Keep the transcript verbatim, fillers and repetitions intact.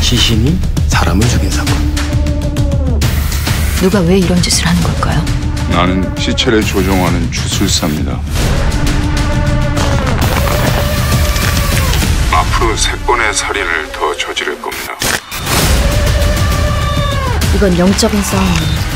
시신이 사람을 죽인 사건. 누가 왜 이런 짓을 하는 걸까요? 나는 시체를 조종하는 주술사입니다. 앞으로 세 건의 살인을 더 저지를 겁니다. 이건 영적인 싸움이에요.